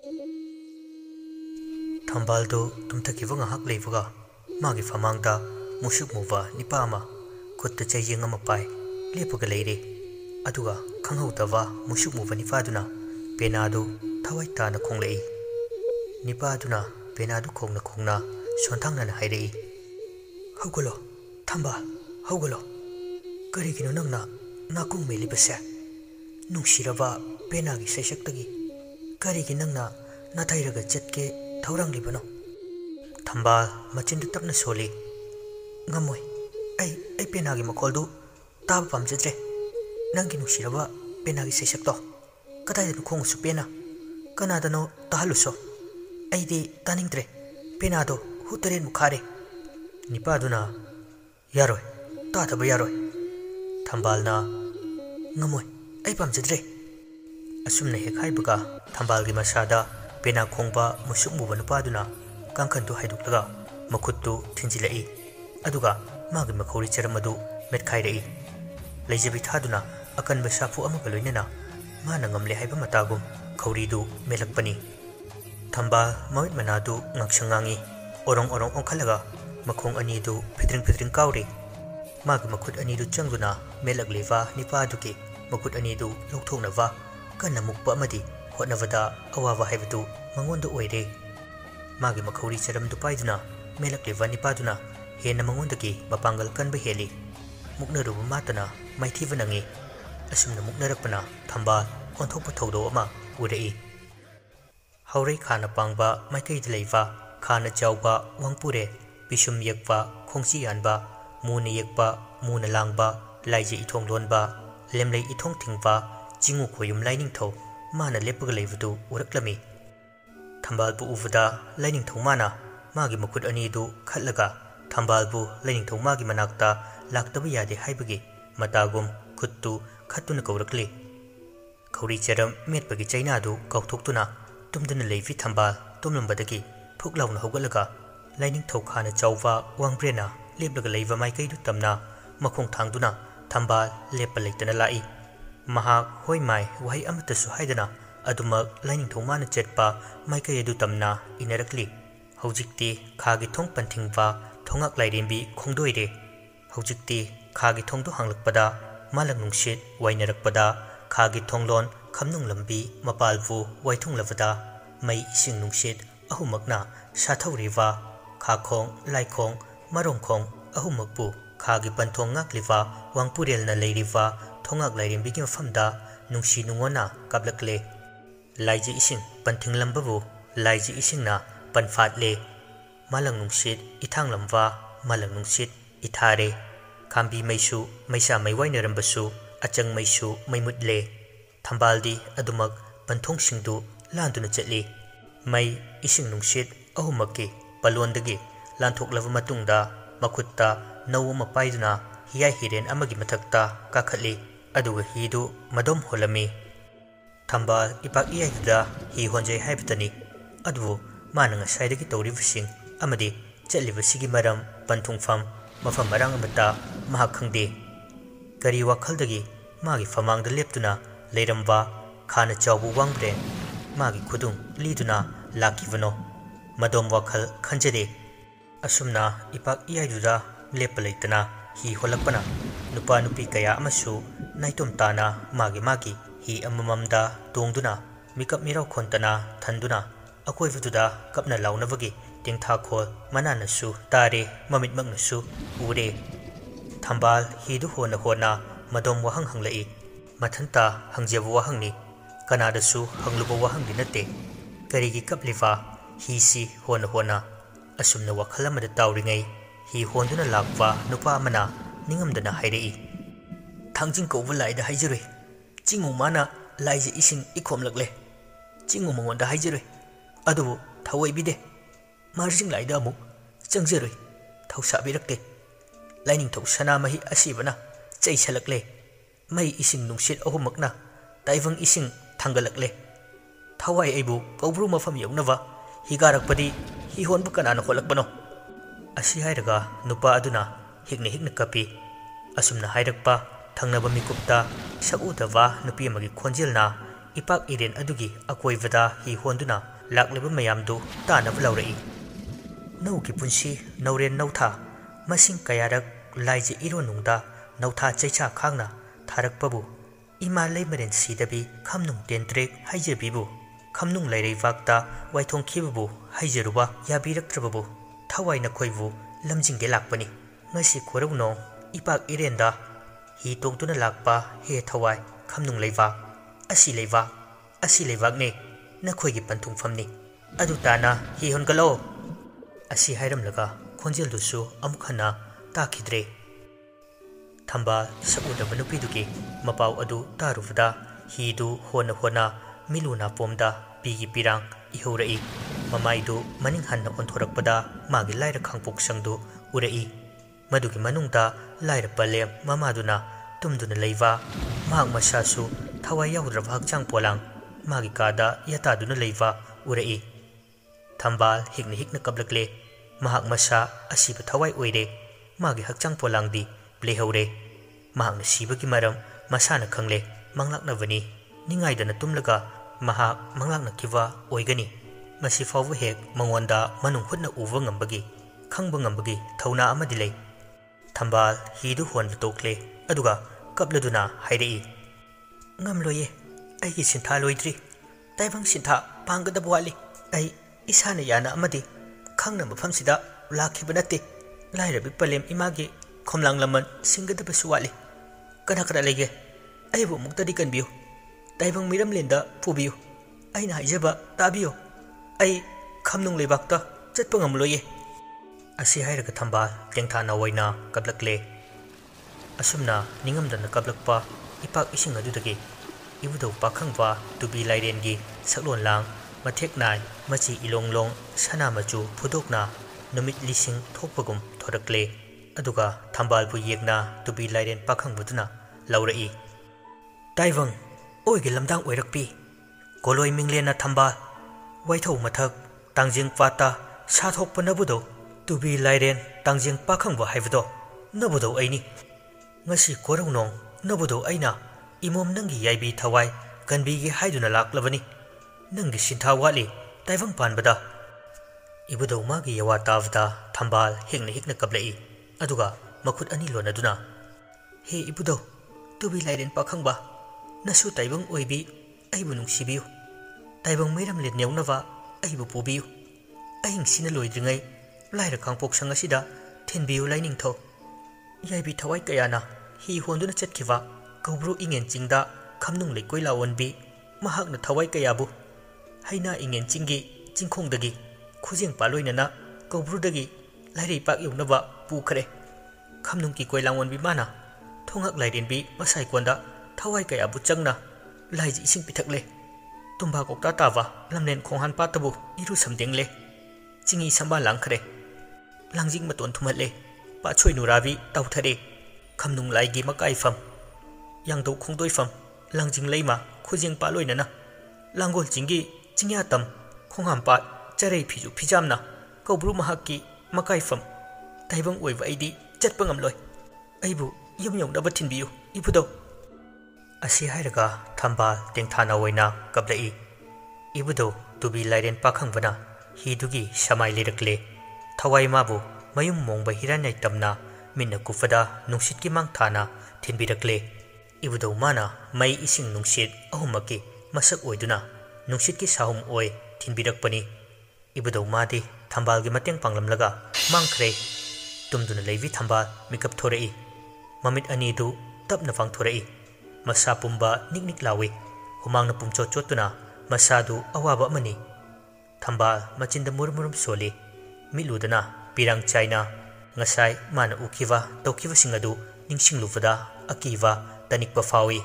ꯊꯝꯕꯥꯜꯗꯨ ꯇꯨꯝꯊꯈꯤꯕ ꯉꯥꯏꯍꯥꯛ ꯂꯩꯕꯒ ꯃꯥꯒꯤ ꯐꯃꯥꯡꯗ ꯃꯨꯁꯨꯛ ꯃꯨꯕ ꯅꯤꯄꯥ ꯑꯃ ꯈꯨꯠꯇ ꯆꯩꯌꯦꯡ ꯑꯃ ꯄꯥꯏ ꯂꯦꯞꯄꯒ ꯂꯩꯔꯦ ꯑꯗꯨꯒ ꯈꯪꯍꯧꯗꯕ ꯃꯨꯁꯨꯛ ꯃꯨꯕ ꯅꯤꯄꯥꯗꯨꯅ ꯄꯦꯅꯥꯗꯨ ꯊꯋꯥꯏ ꯇꯥꯅ ꯈꯣꯡꯂꯛꯏ ꯅꯤꯄꯥꯗꯨꯅ ꯄꯦꯅꯥꯗꯨ ꯈꯣꯡꯅ ꯈꯣꯡꯅ ꯁꯣꯟꯊꯥꯡꯅꯅ ꯍꯥꯏꯔꯛꯏ ꯍꯧꯒꯠꯂꯣ ꯊꯝꯕꯥꯜ ꯍꯧꯒꯠꯂꯣ ꯀꯔꯤꯒꯤꯅꯣ ꯅꯪꯅ ꯅꯥꯀꯣꯡ ꯃꯦꯜꯂꯤꯕꯁꯦ ꯅꯨꯡꯁꯤꯔꯕ ꯄꯦꯅꯥꯒꯤ ꯁꯩꯁꯛꯇꯒꯤ ꯀꯔꯤꯒꯤ ꯅꯪꯅ ꯅꯥꯊꯩꯔꯒ ꯆꯠꯀꯦ ꯊꯧꯔꯥꯡꯂꯤꯕꯅꯣ ꯊꯝꯕꯥꯜ ꯃꯆꯤꯟꯗꯨ ꯇꯞꯅ ꯁꯣꯜꯂꯤ ꯉꯝꯃꯣꯏ ꯑꯩ ꯄꯦꯅꯥꯒꯤ ꯃꯈꯣꯜꯗꯨ ꯇꯥꯕ ꯄꯥꯝꯖꯗ꯭ꯔꯦ ꯅꯪꯒꯤ ꯅꯨꯡꯁꯤꯔꯕ ꯄꯦꯅꯥꯒꯤ ꯁꯩꯁꯛꯇꯣ ꯀꯗꯥꯏꯗꯅꯣ ꯈꯣꯡꯉꯁꯨ ꯄꯦꯅꯥ ꯀꯅꯥꯗꯅꯣ ꯇꯥꯍꯜꯂꯨꯁꯣ ꯑꯩꯗꯤ ꯇꯥꯅꯤꯡꯗ꯭ꯔꯦ ꯄꯦꯅꯥꯗꯣ ꯍꯨ ꯇꯔꯦꯠꯃꯨꯛ ꯈꯥꯔꯦ ꯅꯤꯄꯥꯗꯨꯅ ꯌꯥꯔꯣꯏ ꯇꯥꯗꯕ ꯌꯥꯔꯣꯏ ꯊꯝꯕꯥꯜꯅ ꯉꯝꯃꯣꯏ ꯑꯩ ꯄꯥꯝꯖꯗ꯭ꯔꯦ ꯑꯁꯨꯝꯅ ꯍꯦꯛ ꯍꯥꯏꯕꯒ ꯊꯝꯕꯥꯜꯒꯤ ꯃꯁꯥꯗ ꯄꯦꯅꯥ ꯈꯣꯡꯕ ꯃꯨꯁꯨꯛ ꯃꯨꯕ ꯅꯨꯄꯥꯗꯨꯅ ꯀꯥꯡꯈꯟꯗꯨ ꯍꯥꯏꯗꯣꯛꯂꯒ ꯃꯈꯨꯠꯇꯨ ꯊꯤꯟꯖꯤꯜꯂꯛꯏ ꯑꯗꯨꯒ ꯃꯥꯒꯤ ꯃꯈꯧꯔꯤ ꯆꯔꯝ ꯑꯗꯨ ꯃꯦꯠꯈꯥꯏꯔꯛꯏ ꯂꯩꯖꯕꯤ ꯊꯥꯗꯨꯅ ꯑꯀꯟꯕ ꯁꯥꯐꯨ ꯑꯃꯒ ꯂꯣꯏꯅꯅ ꯃꯥꯅ ꯉꯝꯂꯦ ꯍꯥꯏꯕ ꯃꯇꯥꯒꯨꯝ ꯈꯧꯔꯤꯗꯨ ꯃꯦꯠꯂꯛꯄꯅꯤ ꯊꯝꯕꯥꯜ ꯃꯃꯤꯠ ꯃꯅꯥꯗꯨ ꯉꯥꯡꯁꯪ ꯉꯥꯡꯏ ꯑꯣꯔꯣꯡ ꯑꯣꯔꯣꯡ ꯑꯣꯟꯈꯠꯂꯒ ꯃꯈꯣꯡ ꯑꯅꯤꯗꯨ ꯐꯤꯗ꯭ꯔꯤꯡ ꯐꯤꯗ꯭ꯔꯤꯡ ꯀꯥꯎꯔꯤ ꯃꯥꯒꯤ ꯃꯈꯨꯠ ꯑꯅꯤꯗꯨ ꯆꯪꯗꯨꯅ ꯃꯦꯠꯂꯛꯂꯤꯕ ꯅꯤꯄꯥꯗꯨꯒꯤ ꯃꯈꯨꯠ ꯑꯅꯤꯗꯨ ꯂꯧꯊꯣꯛꯅꯕ ꯀꯟꯅ ꯃꯨꯛꯄ ꯑꯃꯗꯤ ꯍꯣꯠꯅꯕꯗ ꯑꯋꯥꯕ ꯍꯥꯏꯕꯗꯨ ꯃꯉꯣꯟꯗ ꯑꯣꯏꯔꯦ ꯃꯥꯒꯤ ꯃꯈꯧꯔꯤ ꯆꯔꯝꯗꯨ ꯄꯥꯏꯗꯨꯅ ꯃꯦꯠꯂꯛꯂꯤꯕ ꯅꯤꯄꯥꯗꯨꯅ ꯍꯦꯟꯅ ꯃꯉꯣꯟꯗꯒꯤ ꯃꯄꯥꯡꯒꯜ ꯀꯟꯕ ꯍꯦꯜꯂꯤ ꯃꯨꯛꯅꯔꯨꯕ ꯃꯥꯇꯅ ꯃꯥꯏꯊꯤꯕ ꯅꯪꯏ ꯑꯁꯨꯝꯅ ꯃꯨꯛꯅꯔꯛꯄꯅ ꯊꯝꯕꯥꯜ ꯑꯣꯟꯊꯣꯛꯄ ꯊꯧꯗꯣꯛ ꯑꯃ ꯎꯔꯛꯏ ꯍꯧꯔꯩ ꯈꯥꯅ ꯄꯥꯡꯕ ꯃꯥꯏꯀꯩꯗ ꯂꯩꯕ ꯈꯥꯅ ꯆꯥꯎꯕ ꯋꯥꯡꯄꯨꯔꯦ ꯄꯤꯁꯨꯝ ꯌꯦꯛꯄ ꯈꯣꯡꯆꯤ ꯌꯥꯟꯕ ꯃꯨꯅ ꯌꯦꯛꯄ ꯃꯨꯅ ꯂꯥꯡꯕ ꯂꯥꯏꯖ ꯏꯊꯣꯡ ꯂꯣꯟꯕ ꯂꯦꯝꯂꯩ ꯏꯊꯣꯡ ꯊꯤꯡꯕ ꯆꯤꯡꯉꯨ ꯈꯣꯌꯨꯝ ꯂꯥꯏꯅꯤꯡꯊꯧ ꯃꯥꯅ ꯂꯦꯞꯄꯒ ꯂꯩꯕꯗꯨ ꯎꯔꯛꯂꯝꯃꯤ ꯊꯝꯕꯥꯜꯕꯨ ꯎꯕꯗ ꯂꯥꯏꯅꯤꯡꯊꯧ ꯃꯥꯅ ꯃꯥꯒꯤ ꯃꯈꯨꯠ ꯑꯅꯤꯗꯨ ꯈꯠꯂꯒ ꯊꯝꯕꯥꯜꯕꯨ ꯂꯥꯏꯅꯤꯡꯊꯧ ꯃꯥꯒꯤ ꯃꯅꯥꯛꯇ ꯂꯥꯛꯇꯕ ꯌꯥꯗꯦ ꯍꯥꯏꯕꯒꯤ ꯃꯇꯥꯒꯨꯝ ꯈꯨꯠꯇꯨ ꯈꯠꯇꯨꯅ ꯀꯧꯔꯛꯂꯤ ꯈꯧꯔꯤ ꯆꯔꯝ ꯃꯦꯠꯄꯒꯤ ꯆꯩꯅꯥꯗꯨ ꯀꯥꯎꯊꯣꯛꯇꯨꯅ ꯇꯨꯝꯗꯨꯅ ꯂꯩꯕꯤ ꯊꯝꯕꯥꯜ ꯇꯨꯝꯂꯝꯕꯗꯒꯤ ꯐꯨꯛ ꯂꯥꯎꯅ ꯍꯧꯒꯠꯂꯒ ꯂꯥꯏꯅꯤꯡꯊꯧ ꯈꯥꯅ ꯆꯥꯎꯕ ꯋꯥꯡꯕ꯭ꯔꯦꯟꯅ ꯂꯦꯞꯂꯒ ꯂꯩꯕ ꯃꯥꯏꯀꯩꯗꯨ ꯇꯝꯅ ꯃꯈꯣꯡ ꯊꯥꯡꯗꯨꯅ ꯊꯝꯕꯥꯜ ꯂꯦꯞꯄ ꯂꯩꯇꯅ ꯂꯥꯛꯏ ꯃꯍꯥꯛ ꯍꯣꯏ ꯃꯥꯏ ꯋꯥꯍꯩ ꯑꯃꯠꯇꯁꯨ ꯍꯥꯏꯗꯅ ꯑꯗꯨꯃꯛ ꯂꯥꯏꯅꯤꯡꯊꯧ ꯃꯥꯅ ꯆꯠꯄ ꯃꯥꯏꯀꯩ ꯑꯗꯨ ꯇꯝꯅ ꯏꯟꯅꯔꯛꯂꯤ ꯍꯧꯖꯤꯛꯇꯤ ꯈꯥꯒꯤ ꯊꯣꯡ ꯄꯟꯊꯤꯡꯕ ꯊꯣꯡꯉꯥꯛ ꯂꯥꯏꯔꯦꯝꯕꯤ ꯈꯣꯡꯗꯣꯏꯔꯦ ꯍꯧꯖꯤꯛꯇꯤ ꯈꯥꯒꯤ ꯊꯣꯡꯗꯨ ꯍꯥꯡꯂꯛꯄꯗ ꯃꯥꯂꯪ ꯅꯨꯡꯁꯤꯠ ꯋꯥꯏꯅꯔꯛꯄꯗ ꯈꯥꯒꯤ ꯊꯣꯡꯂꯣꯟ ꯈꯝꯅꯨꯡ ꯂꯝꯕꯤ ꯃꯄꯥꯜꯕꯨ ꯋꯥꯏꯊꯨꯡꯂꯕꯗ ꯃꯩ ꯏꯁꯤꯡ ꯅꯨꯡꯁꯤꯠ ꯑꯍꯨꯝꯃꯛꯅ ꯁꯥꯊꯧꯔꯤꯕ ꯈꯥꯈꯣꯡ ꯂꯥꯏꯈꯣꯡ ꯃꯔꯣꯡꯈꯣꯡ ꯑꯍꯨꯝꯃꯛꯄꯨ ꯈꯥꯒꯤ ꯄꯟꯊꯣꯡ ꯉꯥꯛꯂꯤꯕ ꯋꯥꯡꯄꯨꯔꯦꯜꯅ ꯂꯩꯔꯤꯕ ꯊꯣꯡꯉꯥꯛ ꯂꯥꯏꯔꯦꯝꯕꯤꯒꯤ ꯃꯐꯝꯗ ꯅꯨꯡꯁꯤ ꯅꯨꯡꯉꯣꯟꯅ ꯀꯥꯞꯂꯛꯂꯦ ꯂꯥꯏꯖ ꯏꯁꯤꯡ ꯄꯟꯊꯤꯡꯂꯝꯕꯕꯨ ꯂꯥꯏꯖ ꯏꯁꯤꯡꯅ ꯄꯟꯐꯥꯠꯂꯦ ꯃꯥꯂꯪ ꯅꯨꯡꯁꯤꯠ ꯏꯊꯥꯡꯂꯝꯕ ꯃꯥꯂꯪ ꯅꯨꯡꯁꯤꯠ ꯏꯊꯥꯔꯦ ꯈꯥꯝꯕꯤ ꯃꯩꯁꯨ ꯃꯩꯁꯥ ꯃꯩ ꯋꯥꯏꯅꯔꯝꯕꯁꯨ ꯑꯆꯪ ꯃꯩꯁꯨ ꯃꯩ ꯃꯨꯠꯂꯦ ꯊꯝꯕꯥꯜꯗꯤ ꯑꯗꯨꯃꯛ ꯄꯟꯊꯣꯡꯁꯤꯡꯗꯨ ꯂꯥꯟꯗꯨꯅ ꯆꯠꯂꯤ ꯃꯩ ꯏꯁꯤꯡ ꯅꯨꯡꯁꯤꯠ ꯑꯍꯨꯝꯃꯛꯀꯤ ꯄꯂꯣꯟꯗꯒꯤ ꯂꯥꯟꯊꯣꯛꯂꯕ ꯃꯇꯨꯡꯗ ꯃꯈꯨꯠꯇ ꯅꯧ ꯑꯃ ꯄꯥꯏꯗꯨꯅ ꯍꯤꯌꯥꯏ ꯍꯤꯔꯦꯟ ꯑꯃꯒꯤ ꯃꯊꯛꯇ ꯀꯥꯈꯠꯂꯤ ꯑꯗꯨꯒ ꯍꯤꯗꯨ ꯃꯗꯣꯝ ꯍꯣꯜꯂꯝꯃꯤ ꯊꯝꯕꯥꯜ ꯏꯄꯥꯛ ꯏꯌꯥꯏꯗꯨꯗ ꯍꯤ ꯍꯣꯟꯖꯩ ꯍꯥꯏꯕꯇꯅꯤ ꯑꯗꯨꯕꯨ ꯃꯥꯅ ꯉꯁꯥꯏꯗꯒꯤ ꯇꯧꯔꯤꯕꯁꯤꯡ ꯑꯃꯗꯤ ꯆꯠꯂꯤꯕꯁꯤꯒꯤ ꯃꯔꯝ ꯄꯟꯊꯨꯡꯐꯝ ꯃꯐꯝ ꯃꯔꯥꯡ ꯑꯃꯠꯇ ꯃꯍꯥꯛ ꯈꯪꯗꯦ ꯀꯔꯤ ꯋꯥꯈꯜꯗꯒꯤ ꯃꯥꯒꯤ ꯐꯃꯥꯡꯗ ꯂꯦꯞꯇꯨꯅ ꯂꯩꯔꯝꯕ ꯈꯥꯅ ꯆꯥꯎꯕ ꯋꯥꯡꯕ꯭ꯔꯦꯟ ꯃꯥꯒꯤ ꯈꯨꯗꯨꯡ ꯂꯤꯗꯨꯅ ꯂꯥꯛꯈꯤꯕꯅꯣ ꯃꯗꯣꯝ ꯋꯥꯈꯜ ꯈꯟꯖꯗꯦ ꯑꯁꯨꯝꯅ ꯏꯄꯥꯛ ꯏꯌꯥꯏꯗꯨꯗ ꯂꯦꯞꯄ ꯂꯩꯇꯅ ꯍꯤ ꯍꯣꯜꯂꯛꯄꯅ ꯅꯨꯄꯥ ꯅꯨꯄꯤ ꯀꯌꯥ ꯑꯃꯁꯨ ꯅꯥꯏꯇꯣꯝ ꯇꯥꯅ ꯃꯥꯒꯤ ꯍꯤ ꯑꯃꯃꯝꯗ ꯇꯣꯡꯗꯨꯅ ꯃꯤꯀꯞ ꯃꯤꯔꯥꯎ ꯈꯣꯟꯇꯅ ꯊꯟꯗꯨꯅ ꯑꯀꯣꯏꯕꯗꯨꯗ ꯀꯞꯅ ꯂꯥꯎꯅꯕꯒꯤ ꯇꯦꯡꯊꯥꯈꯣꯜ ꯃꯅꯥꯅꯁꯨ ꯇꯥꯔꯦ ꯃꯃꯤꯠꯃꯛꯅꯁꯨ ꯎꯔꯦ ꯊꯝꯕꯥꯜ ꯍꯤꯗꯨ ꯍꯣꯟꯅ ꯍꯣꯟꯅ ꯃꯗꯣꯝ ꯋꯥꯍꯪ ꯍꯪꯂꯛꯏ ꯃꯊꯟꯇ ꯍꯪꯖꯕ ꯋꯥꯍꯪꯅꯤ ꯀꯅꯥꯗꯁꯨ ꯍꯪꯂꯨꯕ ꯋꯥꯍꯪꯗꯤ ꯅꯠꯇꯦ ꯀꯔꯤꯒꯤ ꯀꯞꯂꯤꯕ ꯍꯤꯁꯤ ꯍꯣꯟꯅ ꯍꯣꯟꯅ ꯑꯁꯨꯝꯅ ꯋꯥꯈꯜ ꯑꯃꯗ ꯇꯥꯎꯔꯤꯉꯩ हि होंदुना लाक्पा नुपा अमना निंगमदना हाइरई थांजिंग कौब लाइदा हाइजरुई चिंगु माना लाइजे इसिंग इखोमलकले चिंगु मंगोंदा हाइजरुई अदुबु थवैबिदे मारजिंग लाइदा अमुक चंगजरुई थौसाबिरक्ते लाइनिंग थौ सनामहि असिबना चैसलकले मई इसिंग नुंसित अहुमकना ताइवंग इसिंग थांगलकले थवाई अइबु कौब्रु मफम यौनवा हिगारकपदी हि होनबु कनाना होलकबनो असी हाइरगा नुपा अदुना हिगने हिगने कपी असुमना हाइरकपा थंगनबा मिकुप्ता सउदवा नुपी अमगी खोंजेलना इपाक इरेन अदुगी अकोइबदा हि होंदुना लाक्लिबा मयामदु तानब लौरई नौकी पुंसी नौरेन नौथा मसिंग कयारक लाइजे इरोनुंगदा नौथा चैचा खांगना थारकपबु इमा लेमरेन सीदबी खमनुंग तेंत्रेक हाइजेबीबु खमनुंग लैरैवाक्ता वाइथोंखिबबु हाइजेरुबा याबीरक्त्रबबु थवाई नखोइबु लमजिंगे लाकपनी ngasi khorauno ipak irenda hi tongtuna lakpa he thawai khamnung leiwak asi leiwak ne nakhoi gi panthung famni adu tana hi hongalo asi hairam laga khonjel du su amkhana takhidre thamba sabuda manupi du ki mapau adu tarufda hi du hona miluna pomda pigi pirang ihaurai mamai du maning hanna onthorakpada magi laira khangpok sangdu urai मधुकी मनुंगदा लाइर पलेम ममादुना तुमदुना लेवा माग मसासु थवाई याउद्रब हक्चांग पोलांग मागी कादा यतादुना लेवा उरई थंबाल हिकना कबलकले महाग मसा असीब थवाई ओइरे मागी हक्चांग पोलांगदी प्लेहौरे महागना सीबगी मरम मसाना खंगले मंगलाकनबनी निंगाइदना तुमलगा महाग मंगलाकनखिवा ओइगनी मसी फाव हेक मंगोंदा मनुंग हुदना उवा ngambagi खंगबा ngambagi थौना अमदि लै थंबाल हिदु होन तोखले अदुगा कबलदुना हाइरई ngamloye ai sinथा लोइद्री ताइबंग सिन्था पांगदब वाली ai इसाना याना अमदि खंगना मफमसिदा लाखिबा नते लाइरबि पलेम इमागे खोमलांग लमन सिंगदब सुवाली कना लेगे आइबु मुक्तदि कनबियो ताइबंग मिरम लेंदा पुबियो आइना हाइजबा ताबियो ai खमनुंग लेबाक्ता चटपा ngamloye asi hairaga thambal tengthana waina kablakle asumna ningamdana kablakpa ipak ising adudagi ibudo pakhangwa tubi lairengi saklon lang mathek nai machi ilonglong sana machu phudokna numit lising thokpagum thorakle aduga thambal bu yekna tubi lairen pakhang buduna laurai taibang oige lamdang oirakpi koloi minglena thambal waithau mathak tangjing pata sa thokpa nabudo tubi lairen tangjing pakhangwa haibdo nabudo aini ngasi korawnong nabudo aina imom nangi yaibi thawai kanbi gi haiduna laklabani nangi sintha wali taivang panbada ibudo magi yawa tavda thambal hikna kablai aduga makhut ani lonaduna he ibudo tubi lairen pakhangba nasu taibang oibi aibu nungsibiu taibang meiram le newnava aibu pubiu aing sina loidringai लाइर खांपोक संगसिदा थिनबिउ लाइनिंग थो याइबि थवाई कयाना hi honduna chetkiwa kobru ingen chingda khamnung leikoi lawonbi mahakna thawai kayabu haina ingen chingi chingkhongdagi khujeng paloinana kobru dagi lairei pak yonaba pukhre khamnung ki koi lawonbi mana thongak lairenbi masai konda thawai kayabu changna laiji ising pithakle tumba kokta tawa lamnen khonghan patabu iru samdengle chingi samba langkhre langjing maton thumatle pa choi nurabi tauthare khamnung laigi makai fam yangdo khongdoi fam langjing leima khujeng pa loinana langol chingi chingya tam khongham pa charei phiju phijamna kobru mahaki makai fam taibang oiwa aidi chatpa ngamloi aibu yum yong daba thinbiu ibudo asi hairaga thamba tengthana oina kablai ibudo tubi lairen pakhangwana hidugi samai lirakle thawai mabu mayum mongba hiranai tamna minna kufada nungsit ki mang thana thinbirakle ibudo mana mai ising nungsit ahumaki masak oiduna nungsit ki sahum oi thinbirakpani ibudo madi thambal gi mateng panglamlaga mangkhre tumduna leivi thambal mikap thorei mamit ani du tapna phang thorei masa pumba niknik lawi humangna pumchot chotuna masadu awaba mani thambal machinda murmurum soli miludana pirang china ngasai mana ukiwa tokiwa singadu ningsinglufada akiwa tanikpa fawi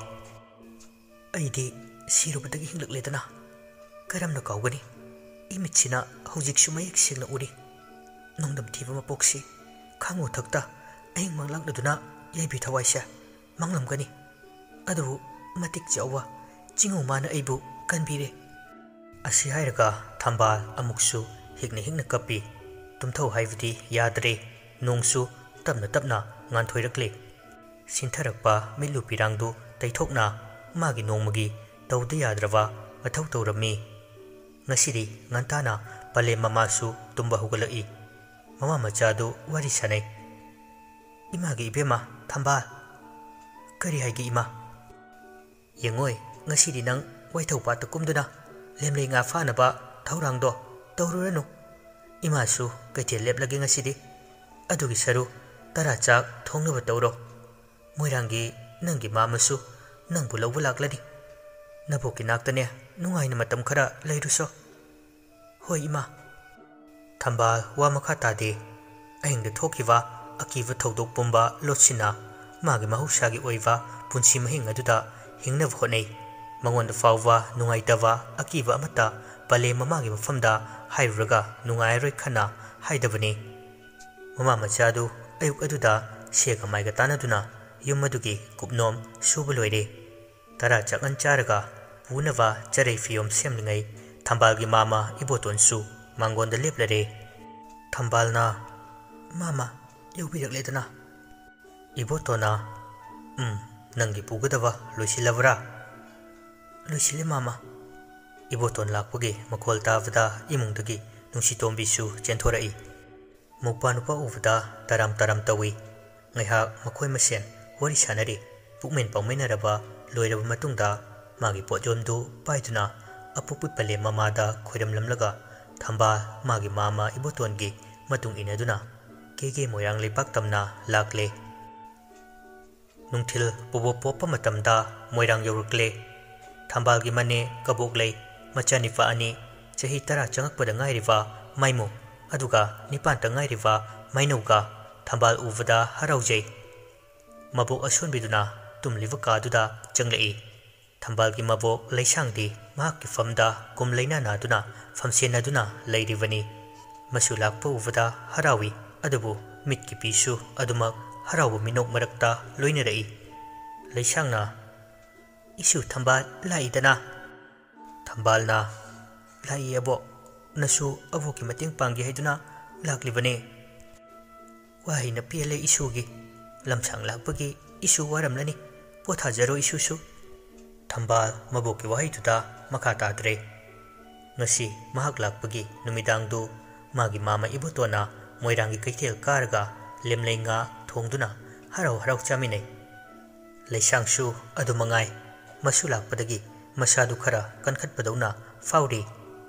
aidi sirubadagi hinglakledana karamna kawgani imichina hojik sumayek singna uri nongdam thiba mapoksi khango thakta aing manglakladuna yaibi thawaisa manglamgani adu matik chawa chingu mana aibu kanbire asi hairaga thambal amuksu hikna kapi tumthau haivdi yadre nongsu tapna nganthoirakle sintharakpa milu pirangdu taithokna magi nongmagi tawda yadrawa mathau tawrami ngasi ngantana pale mamasu tumba hugalai mama machadu wari sanai ima gi ibema thamba kari haigi ima yengoi ngasi nang waithau pat kumduna lemlei nga fana ba thaurang do tawruranu ima su kaitel leplagi ngasi adugi saru tara chak thongna ba tawro moirangi nangi mamasu nang bulau bulaklani naboki naktane nungaina matam khara leiruso hoi ima thambal wa makha tade aing de thokiwa akiva thodok pumba lotsina magi mahusagi oiwa punsi mahing aduda hingna phonei mangon da fawwa nungai tawa akiva amata pale mamagi mafamda hairuraga nungai roi khana haidabani mama machadu ayuk aduda sega maiga tanaduna yumadugi kupnom subaloire tara chakan charaga punava charei fiom semlingai thambalgi mama ibotonsu mangonda leplare thambalna mama yobiragledana ibotona nangi pugadava loisilabra loisile mama iboton lakpage makol tavada imungdagi nungsitombisu chentorai mukpa nupa uvada taram tawi ngaiha makoi masen wari sanari pukmen pangmenaraba loiraba matungda magi potjomdu paiduna apupi pale mamada khoiramlamlaga thamba magi mama ibotongi matung inaduna kege moyang lepak tamna lakle nungthil bobo popa matamda moirang yorukle thambalgi mane kaboklei machanifa ani chahi tara changakpada ngairiwa maimu aduga nipanta ngairiwa mainuga thambal uvada haraujai mabok asonbiduna tumliwa kaduda changlei thambalgi mabok leisangdi mahakki famda kumleina naduna famsenaduna leirivani masulakpa uvada harawi adubu mitki pisu adumak harawu minok marakta loinarei leisangna isu thambal laidana thambalna lai abo nasu aboki mating panggi haiduna laklibane wahina pele isugi lamsang lakpagi isu waramlani pothajaro isusu thambal maboki wahiduda makha tadre ngasi mahak lakpagi numidangdu magi mama ibotona moirangi kaitel karga lemlenga thongduna harau chaminai leisangsu adumangai masulakpadagi masadu khara kankhatpadawna fauri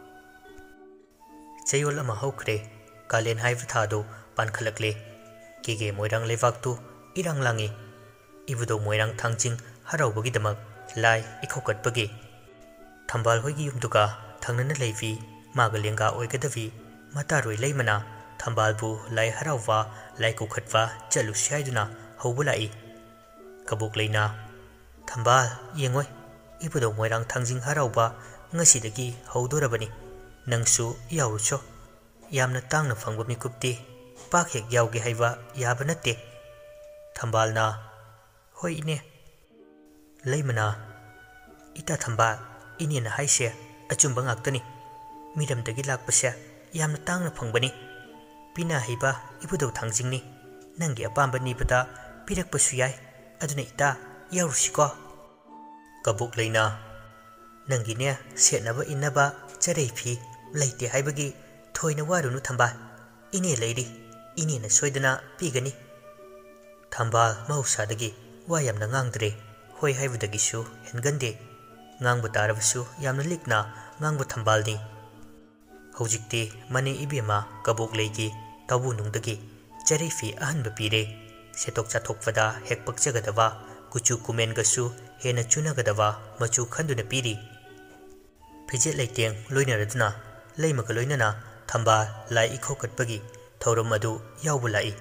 chayol ama hokre kalen haiva thado pankhalakle kege moirang levaktu irang langi ibudo moirang thangjing haraubagi damak lai ikhokatpagi thambal hoigi yumduka thangnana leivi magalenga oigadavi mataroi leimana thambalbu lai harauwa lai kokhatwa chalu saiduna hobulai kabuk leina thambal yengoi ibudo moirang thangjing harauba ngasidagi hodorabani nangsu yaurucho yamna tangna phangba mikupti pak hek yauge haiwa yaba natte thambalna hoi ine leimana ita thambal inena haise achumba ngaktani miramdagi lakpase yamna tangna phangbani pina haiba ibudo thangjingni nangi apamba nibada pirakpasu yai aduna ita yaurusiko kabuk leina nangine setnaba inaba charei phi leite haibagi thoina warunu thambal ine leiri ine na soidana pigani thambal mausadagi wayamna ngangdre hoi haibudagi su hengande ngangbu tarabasu yamna likna ngangbu thambalni hojikti mane ibema kabok leigi tabu nungdagi charei phi ahanba pire setok chathokpada hekpak jagadaba kuchu kumen gasu hena chunagadaba machu khanduna piri Pijit leiteng loinaraduna leimaga loinana thamba lai ikhokatpagi thorum adu yaubulai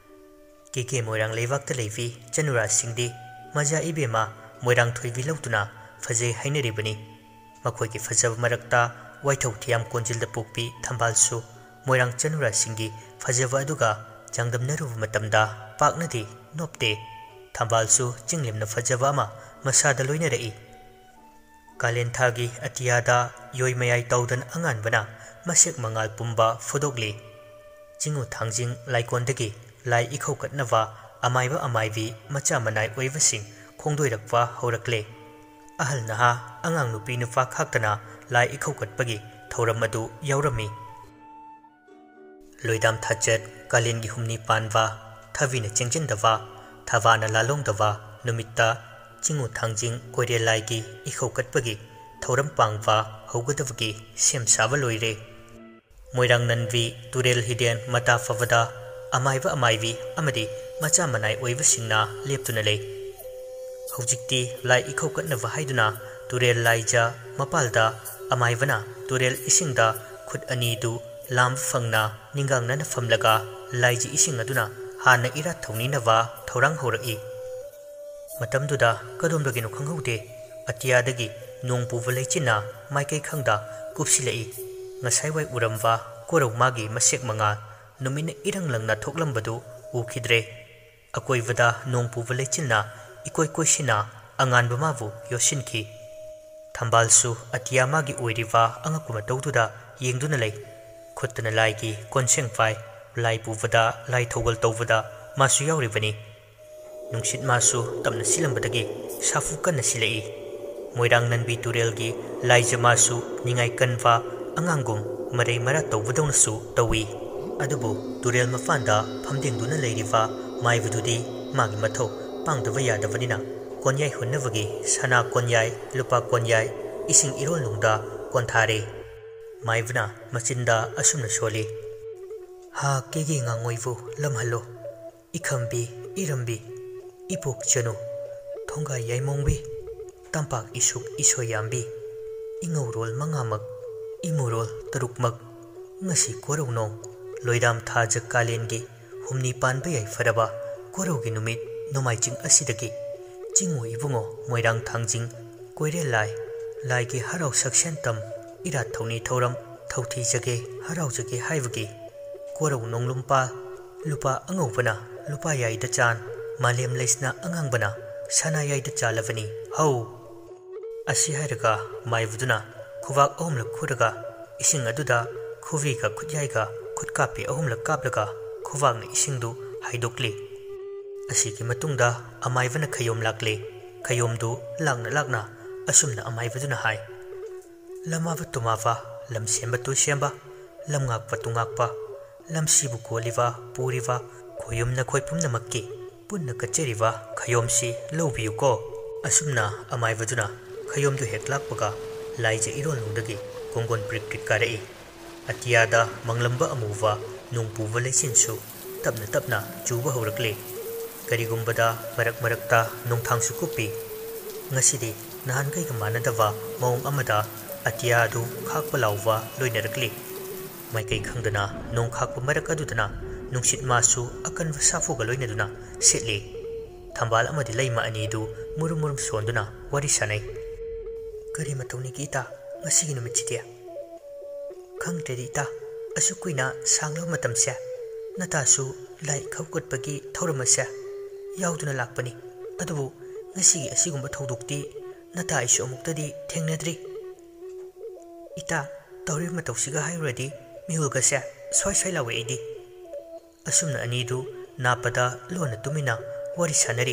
keke moirang leivakta leivi chanura singdi maja ibema moirang thoivi lautuna faje hainaribani makhoigi fajab marakta waithau thiam konjilda pokpi thambalsu moirang chanura singi fajaba aduga jangdamnaru matamda paknadi nopte thambalsu chinglimna fajaba ma masada loinarei kalen thagi atiyada yoimayai taudan angan bana masek mangal pumba fodogli jingu thangjing laikondagi lai ikhokatnava amaiba amaivi macha manai oivasing khongdoirakwa horakle ahal naha angang nupi nufa khaktana lai ikhokatpagi थौरम अदु यावरमी लोइदाम थाचत कालेनगी हुमनी पानवा थवीना चेंजिंदवा थवाना लालोंदवा नुमित्ता चिंगु थांजिंग कोइरेलाइगी इखौ कटपगी थौरम पांगवा हौगदवगी same साबा लोइरे Moirang ननवी तुरेल hidden मता फवदा अमाइवा अमाइवी अमदी मचा मनाई ओइबसिंगना लेप्तुना लेई हौजिक्ति लाई इखौ कटनवा हाइदुना तुरेल लाइजा मपालदा अमाइवना तुरेल इसिंगदा खुद अनीदु लाम फंगना निंगांगना फमलगा लाइजी इसिंग अदुना हाना इरा थौनीनवा थौरांग हौरई मतमदुदा कदोमदगिनो खंगौदे अतियादगी नोंग पुबा लेचिना माइकै खंगदा कुपसिलई ngसाइवाइ उरमवा कोरौ मागी मसेक मंगा नुमिन इरंग लंगना थोकलंबदु उखिद्रे अकोइवदा नोंग पुबा लेचिना इकोइ कोइसिना अंगानबा माबु योसिनखि थंबालसु अतिया मागी ओइरिवा अंगकुमा तौदुदा येंगदुना लै खुत्तना लाइगी कोनसेंग पाइ लाई पुबदा लाई थौगल तौबदा मासु यावरिबनी नुंसित मासु तमना सिलंबदगी साफु कन्ना सिलई मोइरांग ननबी तुरेलगी लाइजा मासु निंगाइ कनवा अंगांगुम मरै मरा तौबदौनसु तौई अदुबु तुरेल मफानदा फमदेंगदुना लेरिवा माइबदुदी मागी मथौ पांगदवा यादवनिना कोन्याइ हुन्नवगी सना कोन्याइ लुपा कोन्याइ इसिंग इरोल नुंगदा कोन्थारे माइवना मचिंदा असुमना सोली हा केगे ngangoivu lamhallo ikhambi irambi ipok chanu thonga yaimongbi tampak isuk isoyambi ingorol mangamak imurol tarukmak ngasi korowno loidam thaja kalengi humni panba yai faraba korogi numit nomaijing asidagi chingmo ibungo moirang thangjing koire lai gi harau sakshen tam ira thoni thoram thauthi jage harau jage haibagi korau nonglumpa lupa angobana lupa yai da chan malem leisna angangbana sana yai da chalavani hau asi hairaga maivuduna khubak ohumla khuraga ising aduda khuvi ka khutyai ga khutkapi ohumla kaplaga khubak na ising du haidokli asi ki matungda amaivana khayom lakle khayom du lakna asumna amaivuduna hai lama batumawa lam semba tu semba lam ngak patungak pa lam sibu koliva puriva khoyum na khoipum na makki punna kacheriva khayom si lobiu ko asumna amaivuduna khayom du heklak paga laije irol nungdagi kongon prikrit karai atiyada manglamba amuwa nungpu wale sinsu tapna chuba horakle karigumbada marakta nongthangsu kupi ngasidi nahan kai manadawa maung amada atiyadu khakpa lawwa loinarakli maikai khangdana nong khakpa marak adudana nungsit masu akan safu ga loinaduna setli thambal amadi leima anidu murum sonduna wari sanai kari matawni kita ngasigi numitchite khangtedi ta asukuina sanglo matamse natasu lai khawkutpagi thauramase yauduna lakpani adubu ngasigi asigumba thodukti nata isu amuktadi thengnadri ita tawri matawsiga hayradi mihulgase swai lawe idi asumna anidu napada lona tumina wari sanari